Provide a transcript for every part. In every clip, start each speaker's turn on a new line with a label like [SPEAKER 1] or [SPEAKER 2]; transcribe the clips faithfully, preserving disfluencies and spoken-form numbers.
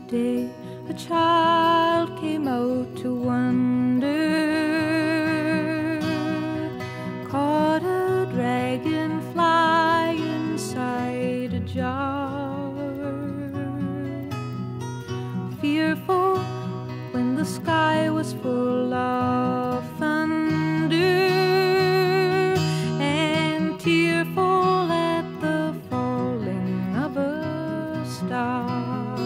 [SPEAKER 1] day a child came out to wander, caught a dragonfly inside a jar. Fearful when the sky was full of thunder, and tearful at the falling of a star.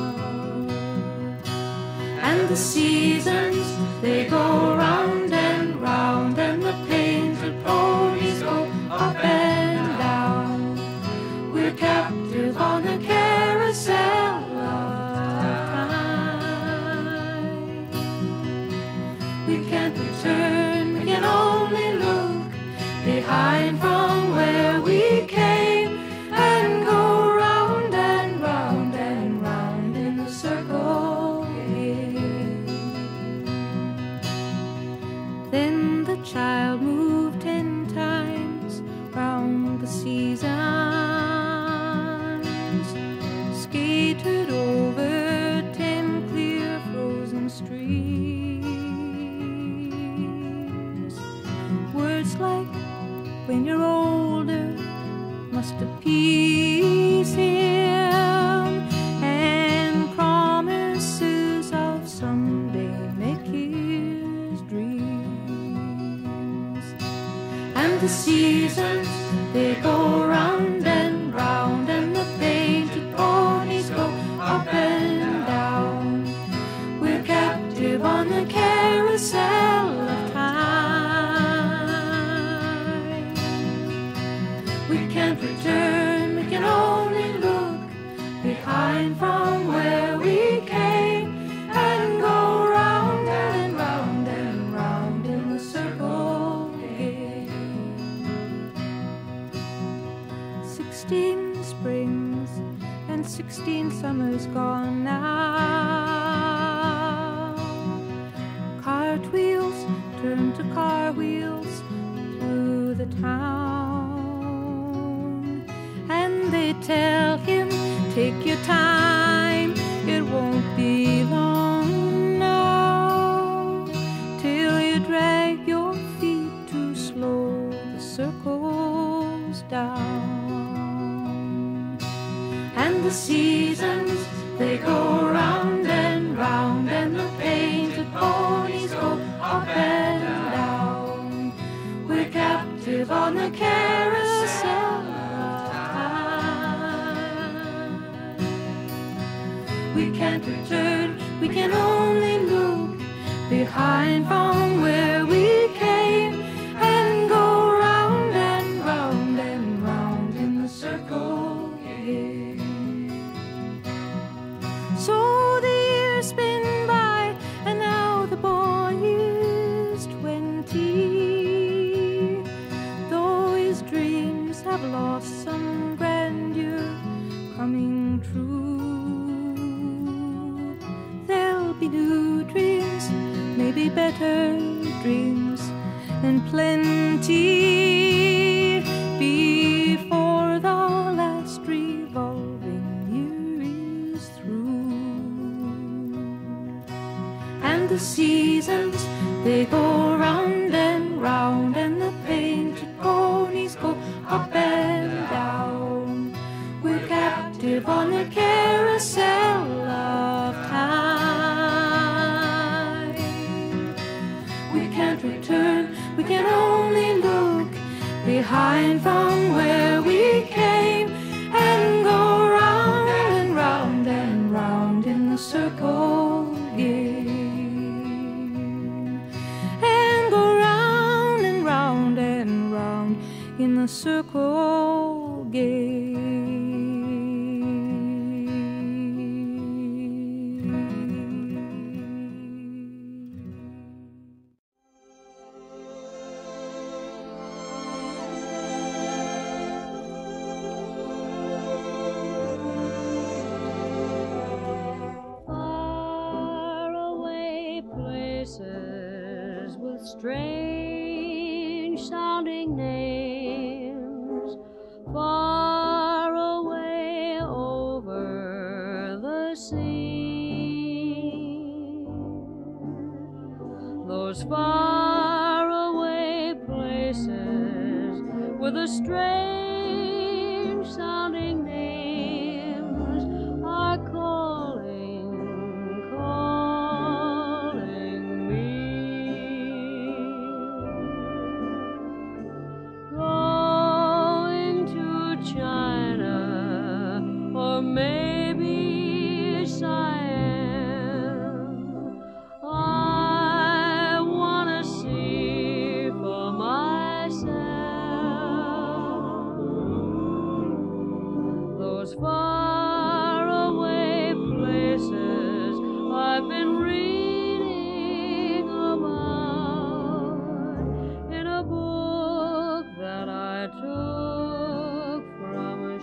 [SPEAKER 1] And the seasons, they go round and round, and the painted ponies go up and down. We're captive on a carousel of time. We can't return, we can only look behind from where we came, and go round and round and round in a circle again. Then the child moved ten times round the seasons, skated over ten clear frozen streams. Words like "when you're older" must appease him, and promises of someday make his dreams. And the seasons, they go round and round, and the painted ponies go up and down. We're captive on the carousel of time. We can't return, we can only look behind from where we came, and go round and round and round in the circle again. Sixteen springs and sixteen summers gone now. Cartwheels turn to car wheels through the town, and they tell him, take your time, it won't be long now, till you drag your feet too slow the circles down. And the seasons, they go round and round, and the painted ponies go up and down. We're captive on the carousel of time. We can't return, we can only look behind from where we came, and go round and round and round in the circle again. So the years spin by, and now the boy is twenty. Though his dreams have lost some grandeur coming true, there'll be new dreams, maybe better dreams, and plenty before the last revolving year is through. And the seasons, they go round and round, and the painted ponies go up and down. We're captive on the carousel of time. We can't return, we can only look behind from where we came, and go round and round and round in the circle again, and go round and round and round in the circle again.
[SPEAKER 2] With strange sounding names, far away over the sea. those faraway places with the strange sounding names are calling, calling me. Going to China or maybe Siam, I wanna see for myself those faraway places I've been reading about in a book that I took from a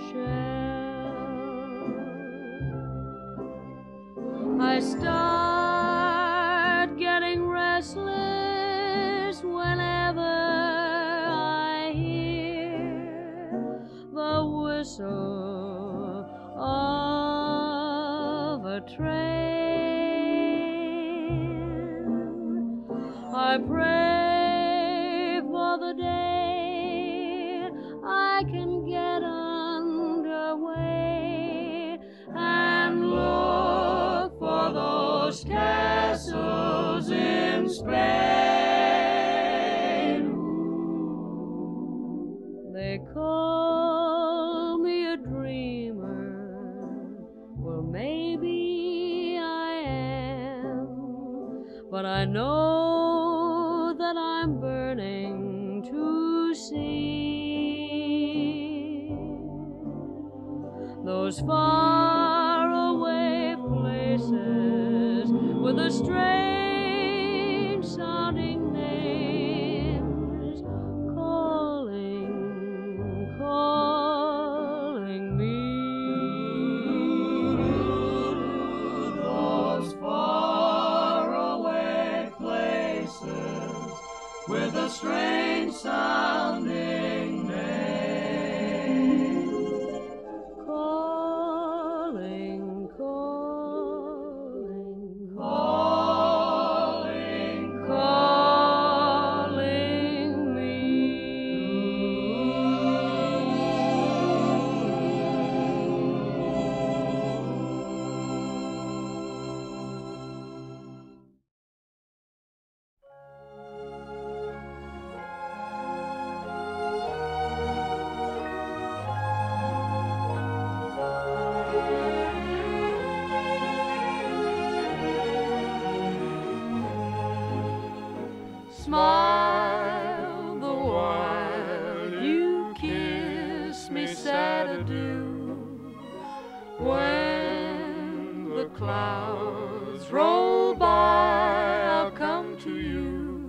[SPEAKER 2] shelf. I start getting restless whenever I hear the whistle of a train. I pray for the day I can get underway and look for those castles in Spain. They call me a dreamer. Well, maybe I am, but I know that I'm burning to see those faraway places with the strange sounding names calling, calling me.
[SPEAKER 1] Those faraway places with a strange sounding name.
[SPEAKER 2] Calling, calling,
[SPEAKER 1] Calling,
[SPEAKER 2] calling me.
[SPEAKER 1] Smile the while you kiss me sad adieu. When the clouds roll by, I'll come to you.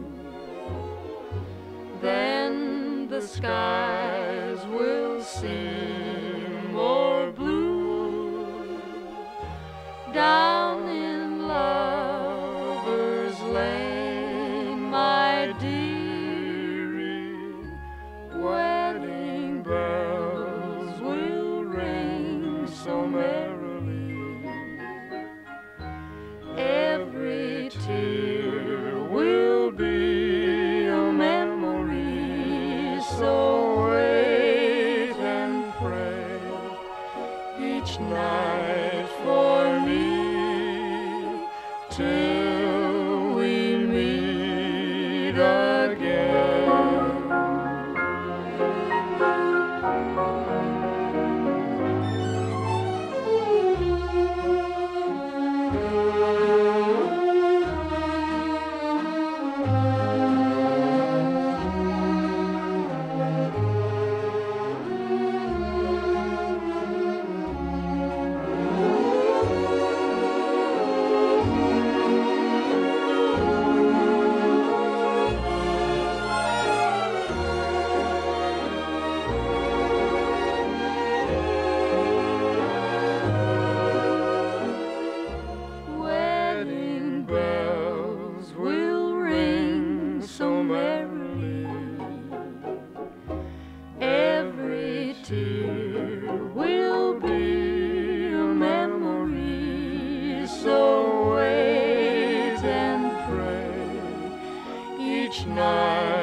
[SPEAKER 1] Then the skies will seem more blue down in Lover's Lane, my dearie. Wedding bells will ring so merrily. Every tear will be a memory so
[SPEAKER 3] each night.